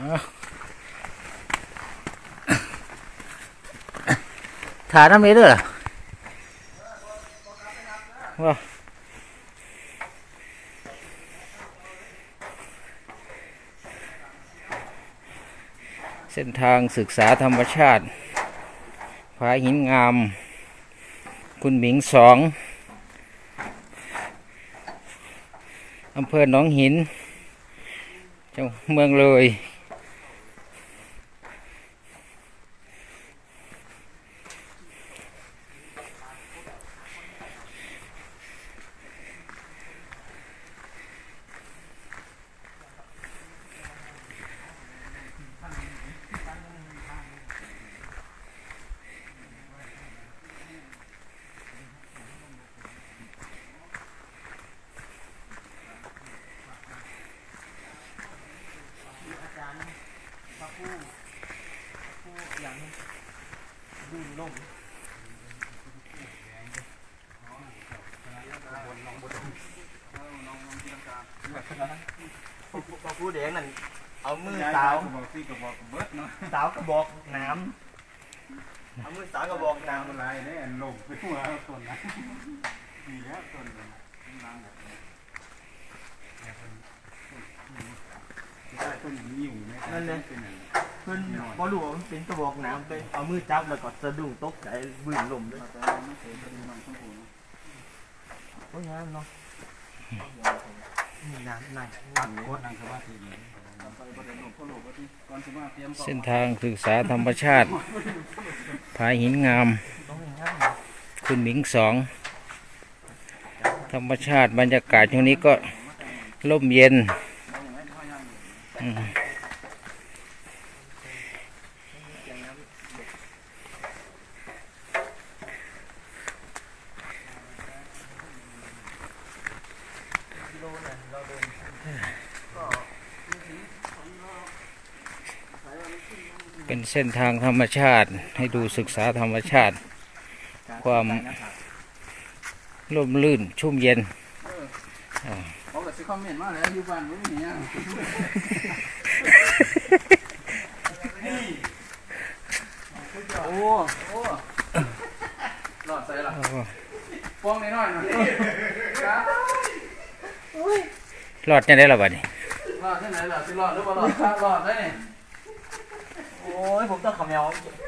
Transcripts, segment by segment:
ถ่ายน้ำนี้ด้วยเหรอว้าเส้นทางศึกษาธรรมชาติผาหินงามคุณหมิง2อำเภอหนองหินจังหวัดเมืองเลยผู้เด็กนั่นเอามือสาวสาวกระบอกน้ำเอามือสาวกระบอกน้ำอะไรเนี่ยลงไปหัวต้นนะดีแล้วต้นน้ำแบบนี้ต้นนิ่วนั่นเลยเพิ่นบอลลูนเป็นกระบอกน้ำไปเอามือจับแล้วก็สะดุ้งตกใจบึ้งลมด้วยโอ้ยน้ำเนาะน้ำไหนตัดโคตรนั่งสมาธิเส้นทางศึกษาธรรมชาติผาหินงามคุณหมิง2ธรรมชาติบรรยากาศช่วงนี้ก็ร่มเย็นเป็นเส้นทางธรรมชาติให้ดูศึกษาธรรมชาติความร่มรื่นชุ่มเย็นเขาก็สิคอมเมนต์มาแล้วอยู่บ้านบ่มีหยังโอ้รอดใส่ล่ะฟ้องน้อยๆหน่อยรอดจังได๋ล่ะบัดนี้รอดจังได๋ล่ะสิรอดหรือบ่รอดรอดได้นี่โอ้ยผมต้องขมแมว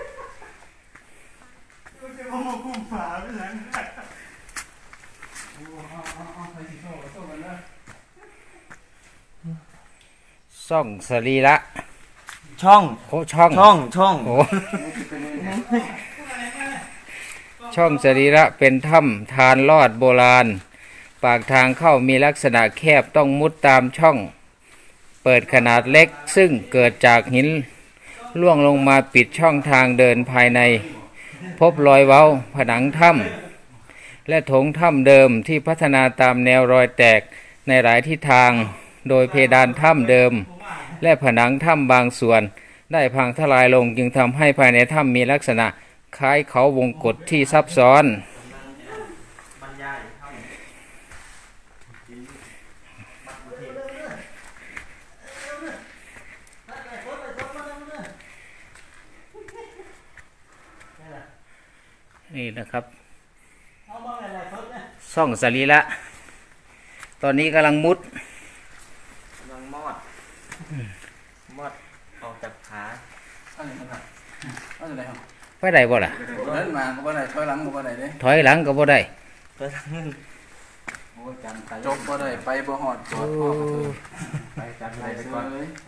ช่องสรีระช่องโอ้ช่องโอ้ช่องสรีระเป็นถ้ำทานลอดโบราณปากทางเข้ามีลักษณะแคบต้องมุดตามช่องเปิดขนาดเล็กซึ่งเกิดจากหินล่วงลงมาปิดช่องทางเดินภายในพบรอยเว้าผนังถ้ำและโถงถ้ำเดิมที่พัฒนาตามแนวรอยแตกในหลายทิศทางโดยเพดานถ้ำเดิมและผนังถ้ำบางส่วนได้พังทลายลงจึงทำให้ภายในถ้ำมีลักษณะคล้ายเขาวงกฏที่ซับซ้อนนี่นะครับช่องสรีระตอนนี้กำลังมุดมอดออกจากขาไปได้บ่ล่ะเดินมาก็บ่ได้ถอยหลังก็บ่ได้เด้ถอยหลังก็บ่ได้จบบ่ได้ไปบ่ฮอดจอดฮอดไปจัดไปก่อน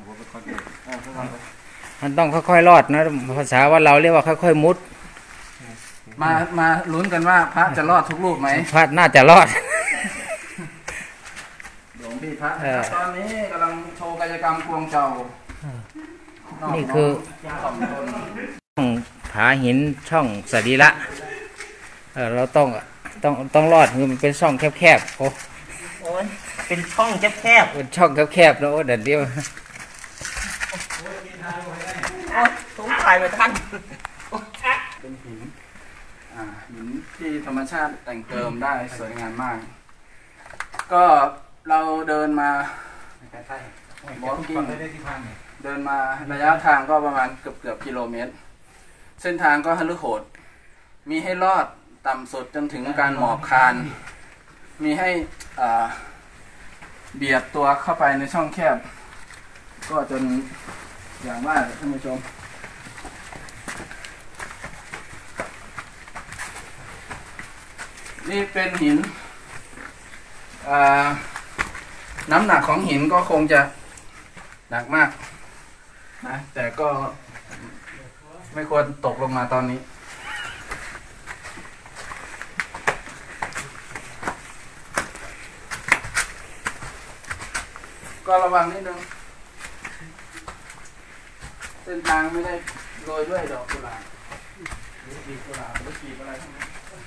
มันต้องค่อยๆรอดนะภาษาว่าเราเรียกว่าค่อยๆมุดมาลุ้นกันว่าพระจะรอดทุกรูปไหมพระน่าจะรอดหลวงพี่พระตอนนี้กำลังโชว์กายกรรมควงเจ้านี่คือผาหินช่องสรีระเราต้องรอดคือมันเป็นช่องแคบๆโอ้ยเป็นช่องแคบเป็นช่องแคบๆแล้วเดี๋ยวเดียวผมถ่ายไปท่านเป็นหินหินที่ธรรมชาติแต่งเติมได้สวยงามมากก็เราเดินมาบอกกี้เดินมาระยะทางก็ประมาณเกือบกิโลเมตรเส้นทางก็หฤโหดมีให้ลอดต่ำสุดจนถึงการหมอบคานมีให้เบียดตัวเข้าไปในช่องแคบก็จนอย่างว่าท่านผู้ชมนี่เป็นหินน้ำหนักของหินก็คงจะหนักมากนะแต่ก็ไม่ควรตกลงมาตอนนี้ก็ระวังนิดนึงเส้นทางไม่ได้โรยด้วยดอกกุหลาบหรือกีบกุหลาบหรือกีบอะไรทั้งนั้น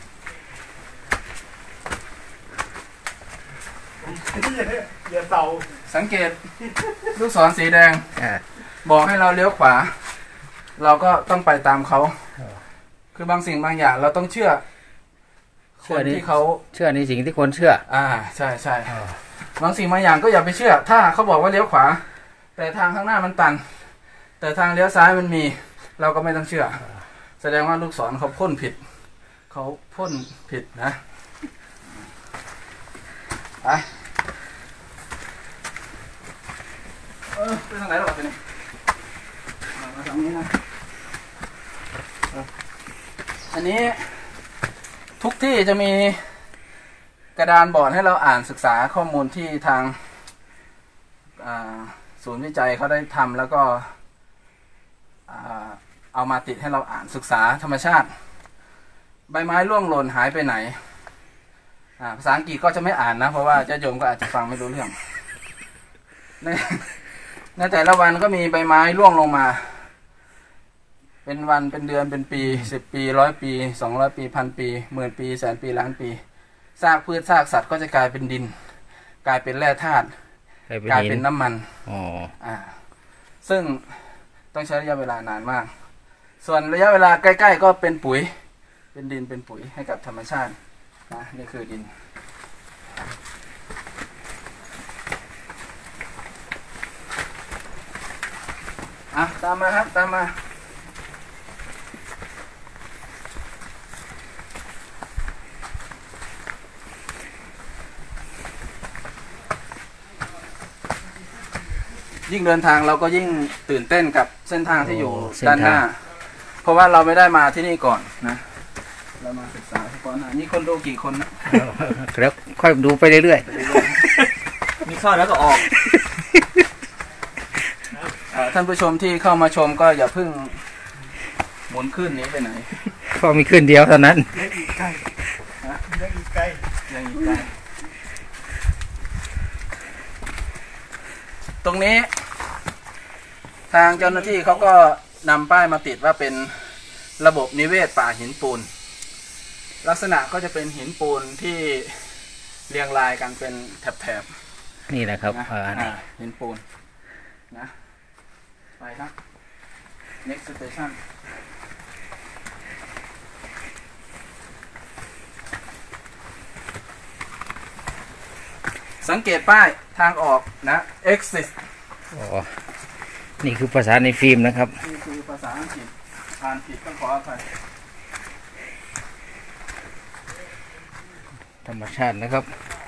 อย่าเสาสังเกตลูกศรสีแดงบอกให้เราเลี้ยวขวาเราก็ต้องไปตามเขาคือบางสิ่งบางอย่างเราต้องเชื่อคนที่เขาเชื่อในสิ่งที่คนเชื่อใช่ใช่บางสิ่งบางอย่างก็อย่าไปเชื่อถ้าเขาบอกว่าเลี้ยวขวาแต่ทางข้างหน้ามันตันแต่ทางเลี้ยวซ้ายมันมีเราก็ไม่ต้องเชื่อแสดงว่าลูกศรเขาพ่นผิดเขาพ่นผิดนะไปไปทางไหนหรอไปนี่มาทางนี้นะอันนี้ทุกที่จะมีกระดานบอร์ดให้เราอ่านศึกษาข้อมูลที่ทางศูนย์วิจัยเขาได้ทำแล้วก็เอามาติดให้เราอ่านศึกษาธรรมชาติใบไม้ร่วงหล่นหายไปไหนภาษาอังกฤษก็จะไม่อ่านนะเพราะว่าเจ้าโยมก็อาจจะฟังไม่รู้เรื่องในแต่ละวันก็มีใบไม้ร่วงลงมาเป็นวันเป็นเดือนเป็นปี10 ปี100 ปี200 ปี1,000 ปี10,000 ปี100,000 ปีล้านปีซากพืชซากสัตว์ก็จะกลายเป็นดินกลายเป็นแร่ธาตุกลายเป็นน้ำมันซึ่งต้องใช้ระยะเวลานานมากส่วนระยะเวลาใกล้ๆก็เป็นปุ๋ยเป็นดินเป็นปุ๋ยให้กับธรรมชาตินะนี่คือดินตามมาครับตามมายิ่งเดินทางเราก็ยิ่งตื่นเต้นกับเส้นทางที่อยู่ด้านหน้าเพราะว่าเราไม่ได้มาที่นี่ก่อนนะเรามาศึกษาก่อนนี่คนดูกี่คนนะครับค่อยดูไปเรื่อยๆมีเข้าแล้วก็ออกท่านผู้ชมที่เข้ามาชมก็อย่าเพิ่งหมุนขึ้นนี้ไปไหนก็มีขึ้นเดียวเท่านั้นยังอีกไกลยังอีกไกลยังอีกไกลตรงนี้ทางเจ้าหน้าที่เขาก็นำป้ายมาติดว่าเป็นระบบนิเวศป่าหินปูนลักษณะก็จะเป็นหินปูนที่เรียงรายกันเป็นแถบๆนี่นะครับหินปูนนะไปครับ next station สังเกตป้ายทางออกนะ exit นี่คือภาษาในฟิล์มนะครับนี่คือภาษาอังกฤษอ่านผิดต้องขออภัยธรรมชาตินะครับ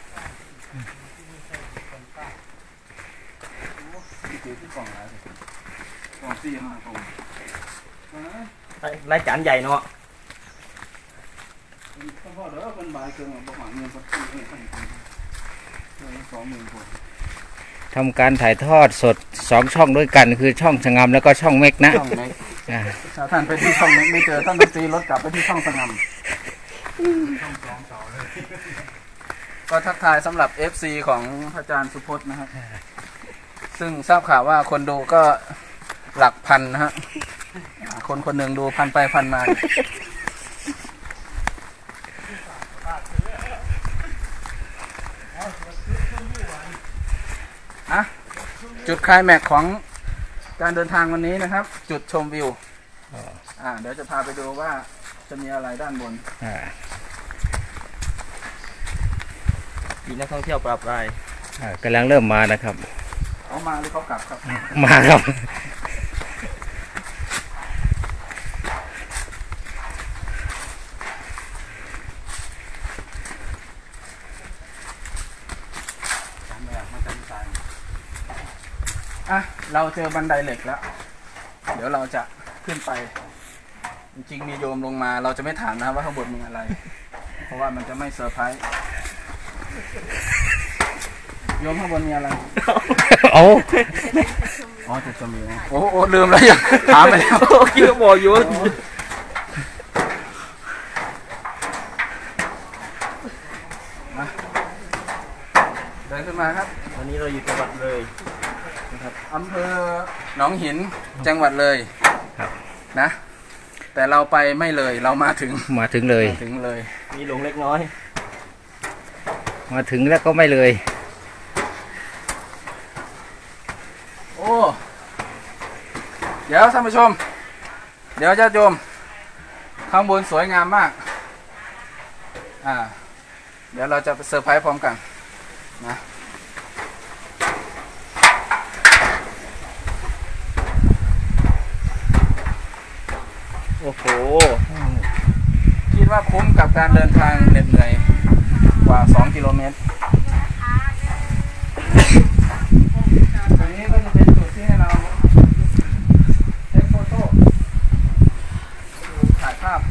รายการใหญ่เนาะทำการถ่ายทอดสด2 ช่องด้วยกันคือช่องสงามแล้วก็ช่องเมกนะถ้าท่านไปที่ช่องเมกไม่เจอท่านตีรถกลับไปที่ช่องสงามก็ทักทายสำหรับ FC ของพระอาจารย์สุพจน์นะครับซึ่งทราบข่าวว่าคนดูก็หลักพันนะฮะคนหนึ่งดูพันไปพันมาจุดไคลแม็กซ์ของการเดินทางวันนี้นะครับจุดชมวิวเดี๋ยวจะพาไปดูว่าจะมีอะไรด้านบนมีนักท่องเที่ยวปรับรายกำลังเริ่มมานะครับเขามาหรือเขากลับครับมาครับอ่ะเราเจอบันไดเหล็กแล้ว เดี๋ยวเราจะขึ้นไป จริงๆมีโยมลงมาเราจะไม่ถามนะว่าข้างบนมีอะไร เพราะว่ามันจะไม่เซอร์ไพรส์โยมข้างบนมีอะไรเอาอ๋อจุดชมวิวโอ้โหลืมแล้วยังถามไปแล้วกี้ก็บอกอยู่มาเดินขึ้นมาครับวันนี้เราอยู่จังหวัดเลยนะครับอำเภอหนองหินจังหวัดเลยครับนะ แต่เราไปไม่เลยเรามาถึงมาถึงเลยถึงเลยมีหลงเล็กน้อยมาถึงแล้วก็ไม่เลยโอ้เดี๋ยวท่านผู้ชม เดี๋ยวญาติโยมข้างบนสวยงามมากเดี๋ยวเราจะเซอร์ไพรส์พร้อมกันนะโอ้โหคิดว่าคุ้มกับการเดินทางเหน็ดเหนื่อยกว่า2 กิโลเมตรตรงนี้ก็จะเป็นจุดที่ให้เราเทคโฟโต้ถ่ายภาพ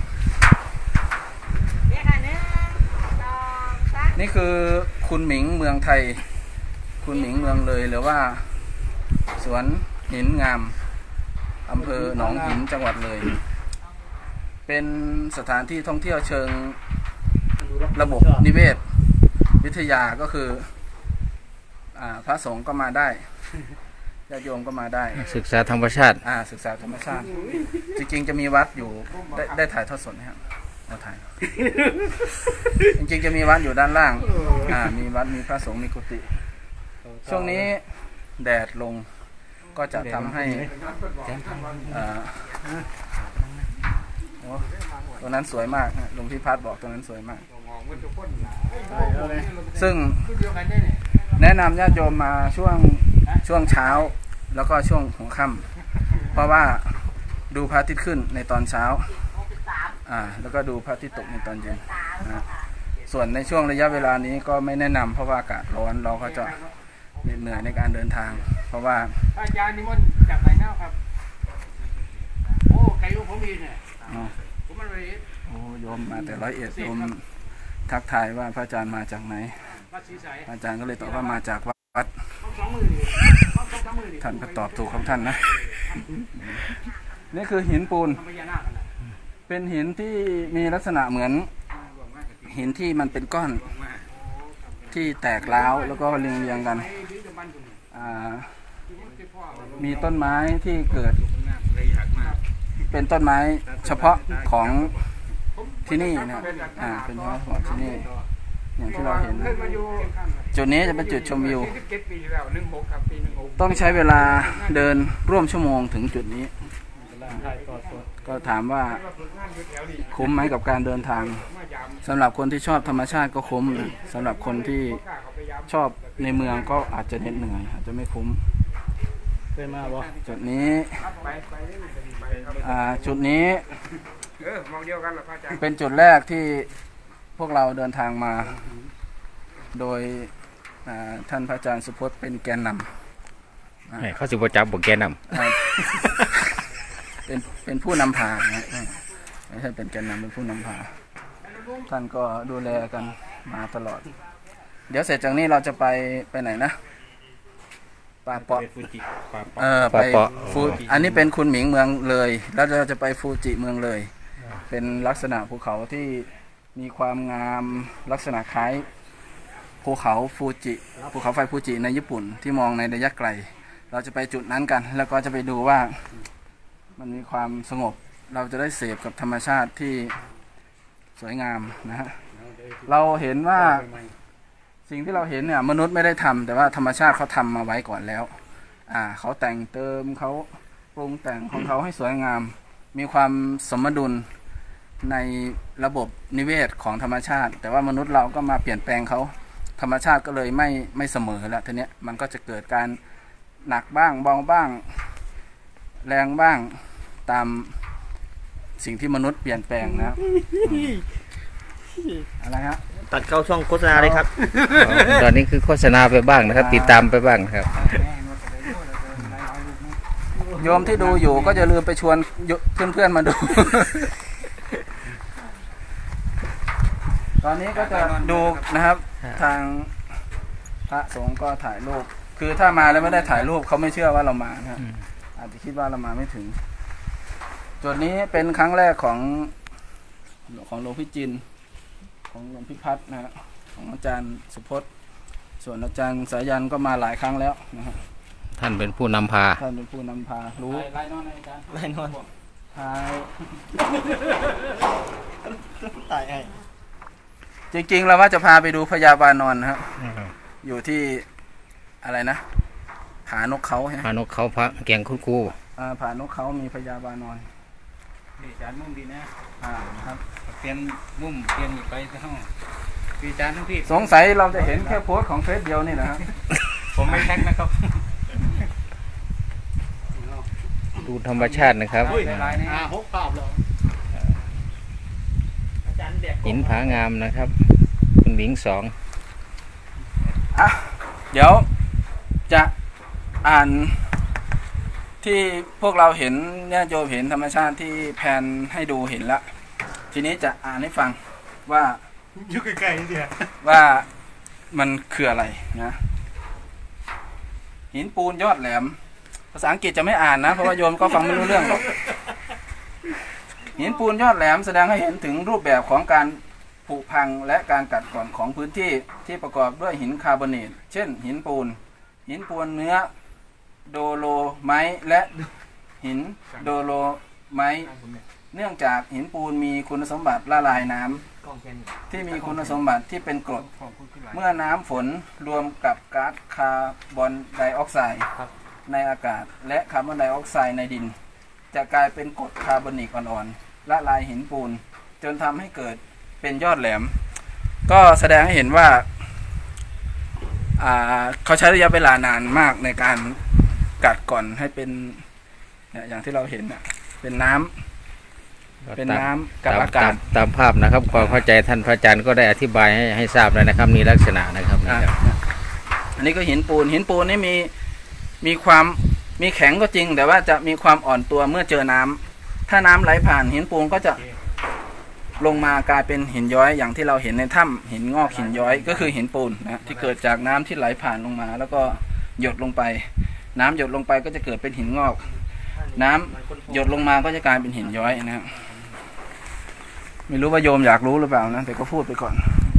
นี่คือคุณหมิงเมืองไทย คุณหมิงเมืองเลยหรือว่าสวนหินงามอำเภอหนองหินจังหวัดเลย เป็นสถานที่ท่องเที่ยวเชิงระบบนิเวศวิทยาก็คือพระสงฆ์ก็มาได้ญาติโยมก็มาได้ศึกษาธรรมชาติศึกษาธรรมชาติ จริงๆจะมีวัดอยู่ได้ถ่ายทอดสดนะครับเราถ่าย จริงๆจะมีวัดอยู่ด้านล่างมีวัดมีพระสงฆ์มีกุฏิช่วงนี้แดดลงก็จะทำให้ตัวนั้นสวยมากนะหลวงพี่พัดบอกตัวนั้นสวยมากซึ่งแนะนำญาติโยมมาช่วงเช้าแล้วก็ช่วงหัวค่ำเพราะว่าดูพระอาทิตย์ขึ้นในตอนเช้าแล้วก็ดูพระอาทิตย์ตกในตอนเย็นนะส่วนในช่วงระยะเวลานี้ก็ไม่แนะนำเพราะว่าอากาศร้อนเราก็จะเหนื่อยในการเดินทางเพราะว่าอาจารย์นิมนต์จากไหนเน่าครับโอ้ไก่ลูกผมอีเนี่ยผมมันเลยโอ้โยมมาแต่101โยมทักทายว่าพระอาจารย์มาจากไหนพระอาจารย์ก็เลยตอบว่ามาจากวัดท่านก็ตอบถูกของท่านนะนี่คือหินปูนเป็นหินที่มีลักษณะเหมือนหินที่มันเป็นก้อนที่แตกร้าวแล้วก็เรียงกันมีต้นไม้ที่เกิดเป็นต้นไม้เฉพาะของที่นี่นะเป็นเฉพาะของที่นี่อย่างที่เราเห็นจุดนี้จะเป็นจุดชมวิวต้องใช้เวลาเดินร่วมชั่วโมงถึงจุดนี้ก็ถามว่าคุ้มไหมกับการเดินทางสำหรับคนที่ชอบธรรมชาติก็คุ้มสำหรับคนที่ชอบในเมืองก็อาจจะเหนื่อยอาจจะไม่คุ้มจุดนี้จุดนี้เป็นจุดแรกที่พวกเราเดินทางมาโดยท่านพระอาจารย์สุพจน์เป็นแกนนำเขาสิบจับบอกแกนำเป็นผู้นำพาไม่ใช่เป็นแกนนำเป็นผู้นำพาท่านก็ดูแลกันมาตลอดเดี๋ยวเสร็จจากนี้เราจะไปไหนนะป่าเปาะไปฟูอันนี้เป็นคุณหมิงเมืองเลยแล้วเราจะไปฟูจิเมืองเลยเป็นลักษณะภูเขาที่มีความงามลักษณะคล้ายภูเขาฟูจิภูเขาไฟฟูจิในญี่ปุ่นที่มองในระยะไกลเราจะไปจุดนั้นกันแล้วก็จะไปดูว่ามันมีความสงบเราจะได้เสพกับธรรมชาติที่สวยงามนะฮะเราเห็นว่าสิ่งที่เราเห็นเนี่ยมนุษย์ไม่ได้ทำแต่ว่าธรรมชาติเขาทำมาไว้ก่อนแล้วเขาแต่งเติมเขาปรุงแต่งของเขาให้สวยงามมีความสมดุลในระบบนิเวศของธรรมชาติแต่ว่ามนุษย์เราก็มาเปลี่ยนแปลงเขาธรรมชาติก็เลยไม่เสมอแล้วทีนี้มันก็จะเกิดการหนักบ้างเบาบ้างแรงบ้างตามสิ่งที่มนุษย์เปลี่ยนแปลงนะครับอะไรฮะตัดเข้าช่องโฆษณาเลยครับตอนนี้คือโฆษณาไปบ้างนะครับ ติดตามไปบ้างครับโยมที่ดูอยู่ก็จะลืมไปชวนเพื่อนๆมาดู ตอนนี้ก็จะดูนะครับ ทางพระสงฆ์ก็ถ่ายรูปคือถ้ามาแล้วไม่ได้ถ่ายรูปเขาไม่เชื่อว่าเรามานะครับอาจจะคิดว่าเรามาไม่ถึงจุดนี้เป็นครั้งแรกของหลวงพี่จินของหลวงพี่พัฒน์นะฮะของอาจารย์สุพจน์ส่วนอาจารย์สายันก็มาหลายครั้งแล้วนะฮะท่านเป็นผู้นำพาท่านเป็นผู้นำพารู้ไล่นอนอาจารย์ไล่นอนทายตายไอ้จริงๆเราว่าจะพาไปดูพญาบานอนนะครับอยู่ที่อะไรนะผานกเขาใช่ไหมพานกเขาพระแกงคุณครูผานกเขามีพญาบานอนจานมุ่งดีนะครับเปลี่ยนมุมเปลี่ยนอีกไปที่ห้องพี่จานทั้งพี่สงสัยเราจะเห็นแค่โพสต์ของเฟซเดียวนี่นะครับผมไม่แท็กนะครับดูธรรมชาตินะครับหกเปล่าหรออาจารย์แดกหินผางามนะครับคุณหญิงสองเดี๋ยวจะอ่านที่พวกเราเห็นญาติโยมเห็นธรรมชาติที่แผนให้ดูเห็นละทีนี้จะอ่านให้ฟังว่าอยู่ใกล้ๆนี่เดียวว่ามันคืออะไรนะหินปูนยอดแหลมภาษาอังกฤษจะไม่อ่านนะเพราะว่าโยมก็ฟังไม่รู้เรื่องหรอกหินปูนยอดแหลมแสดงให้เห็นถึงรูปแบบของการผุพังและการกัดกร่อนของพื้นที่ที่ประกอบด้วยหินคาร์บอเนตเช่นหินปูนเนื้อโดโลไมต์และหินโดโลไมต์เนื่องจากหินปูนมีคุณสมบัติละลายน้ำที่มีคุณสมบัติที่เป็นกรดเมื่อน้ำฝนรวมกับก๊าซคาร์บอนไดออกไซด์ในอากาศและคาร์บอนไดออกไซด์ในดินจะกลายเป็นกรดคาร์บอนิกอ่อนๆละลายหินปูนจนทำให้เกิดเป็นยอดแหลมก็แสดงให้เห็นว่าเขาใช้ระยะเวลานานมากในการกัดก่อนให้เป็นอย่างที่เราเห็นเป็นน้ำกับอากาศตามภาพนะครับความเข้าใจท่านพระอาจารย์ก็ได้อธิบายให้ทราบแล้วนะครับนี่ลักษณะนะครับนี่ครับอันนี้ก็หินปูนนี่มีความมีแข็งก็จริงแต่ว่าจะมีความอ่อนตัวเมื่อเจอน้ำถ้าน้ำไหลผ่านหินปูนก็จะลงมากลายเป็นหินย้อยอย่างที่เราเห็นในถ้ำหินงอกหินย้อยก็คือหินปูนนะที่เกิดจากน้ำที่ไหลผ่านลงมาแล้วก็หยดลงไปน้ำหยดลงไปก็จะเกิดเป็นหินงอกน้ำหยดลงมาก็จะกลายเป็นหินย้อยนะครับไม่รู้ว่าโยมอยากรู้หรือเปล่านะแต่ก็พูดไปก่อน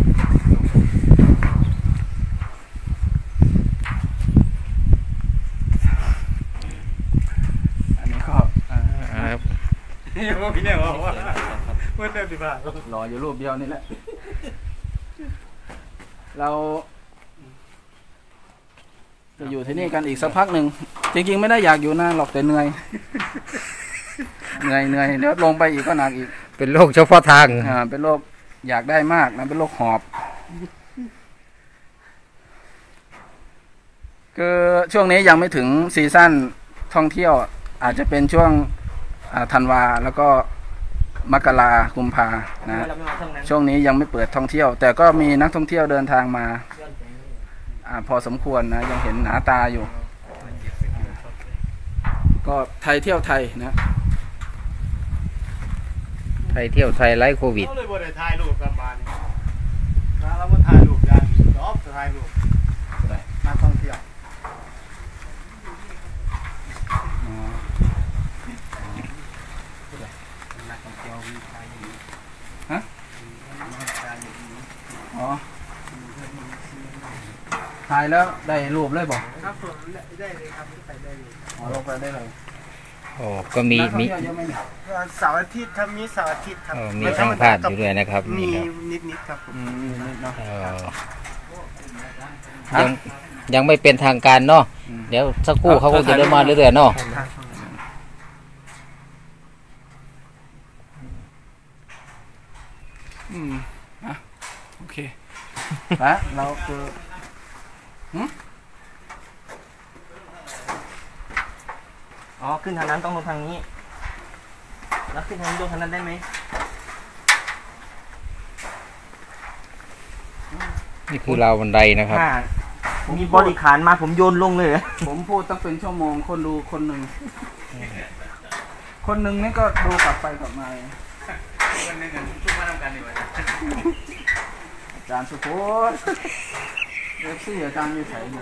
อันนี้ก็พี่เนี่ยบอกว่าเมื่อเดือนที่ผ่านรออยู่รูปเดียวนี่แหละเราจะอยู่ที่นี่กันอีกสักพักหนึ่งจริงๆไม่ได้อยากอยู่นานหรอกแต่เหนื่อยเดี๋ยวลงไปอีกก็หนักอีกเป็นโรคเฉพาะทางเป็นโรคอยากได้มากนะเป็นโรคหอบคือช่วงนี้ยังไม่ถึงซีซั่นท่องเที่ยวอาจจะเป็นช่วงธันวาแล้วก็มกรากุมภานะช่วงนี้ยังไม่เปิดท่องเที่ยวแต่ก็มีนักท่องเที่ยวเดินทางมาพอสมควรนะยังเห็นหนาตาอยู่ก็ไทยเที่ยวไทยนะไทยเที่ยวไทยไร้โควิดเขาเลยบ่ได้ถ่ายรูปกลับบ้านแล้วมาถ่ายรูปอย่างชอบถ่ายรูปนักท่องเที่ยวถ่ายแล้วได้รูปเลยบอกครับผมได้เลยครับไปได้เลยลงไปได้เลยโอ้ก็มีเสาร์อาทิตย์ครับมีเสาร์อาทิตย์ครับมีช่างภาพอยู่ด้วยนะครับมีนิดครับยังไม่เป็นทางการเนาะเดี๋ยวสักครู่เขาก็จะได้มาเรื่อยๆเนาะโอเคแล้วเราคืออ๋อขึ้นทางนั้นต้องลงทางนี้แล้วขึ้นทางนี้ลงทางนั้นได้ไหมนี่คือราวบันไดนะครับมีบริขารมาผมโยนลงเลยผมพูดตั้งเป็นชั่วโมงคนดูคนหนึ่งนี่ก็ดูกลับไปกลับมาวันนึงชุ่มมาทำกันดีกว่าอาจารย์สุโขเอฟซีอาจารย์อยู่ใส่เดือน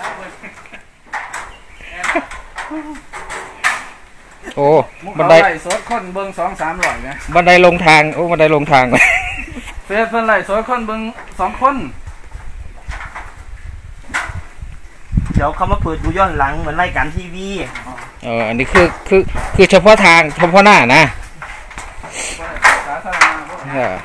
โอ้มุกบันเขาไดไล่สดคนเบิ้ง2-3 หล่อยนะบันไดลงทางโอ้บันไดลงทางเพื่อนไล่สดคนเบิ้ง2 คนเดี๋ยวเขามาเปิดดูย้อนหลังเหมือนรายการทีวีอันนี้คือเฉพาะทางเฉพาะหน้านะสาธารณะพวก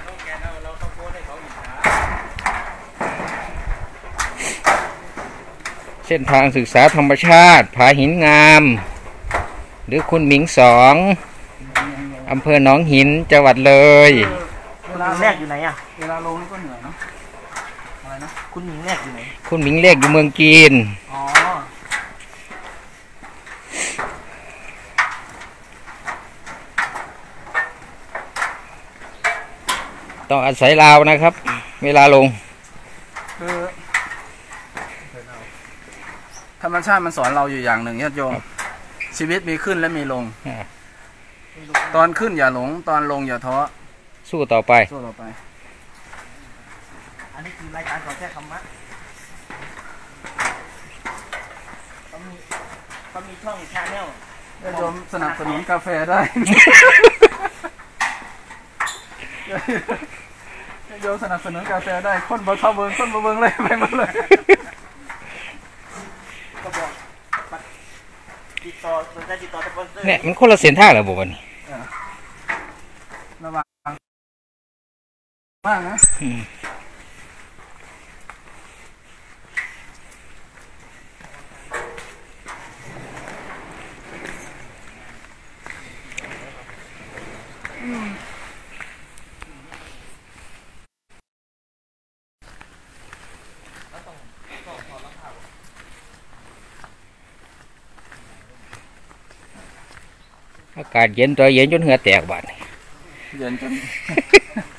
เส้นทางศึกษาธรรมชาติผาหินงาม หรือคุณหมิง2 อำเภอหนองหินจังหวัดเลยเวลาแรกอยู่ไหนอ่ะเวลาลงนี่ก็เหนื่อยเนาะอะไรนะคุณหญิงแรกอยู่ไหนคุณหมิงเลขอยู่เมืองจีนอ๋อต้องอาศัยราวนะครับ เวลาลงคือธรรมชาติมันสอนเราอยู่อย่างหนึ่งญาติโยมชีวิตมีขึ้นและมีลง ตอนขึ้นอย่าหลงตอนลงอย่าท้อสู้ต่อไปสู้ต่อไปอันนี้คือรายการสอนแค่ธรรมะเขามีช่องชาแนลญาติโยมสนับสนุนกาแฟได้ ญาติโยมสนับสนุนกาแฟได้คนบ่เข้าเบิ่งคนบ่เบิ่งเลยไปหมดเลยก็บอกติดต่อสนใจติดต่อสปอนเซอร์เนี่ยมันคนละเส้นทางเหรอบอกวันนี้ระวังมากนะอากาศเย็นตัวเย็นจนเหงื่อแตกบาดเย็นจน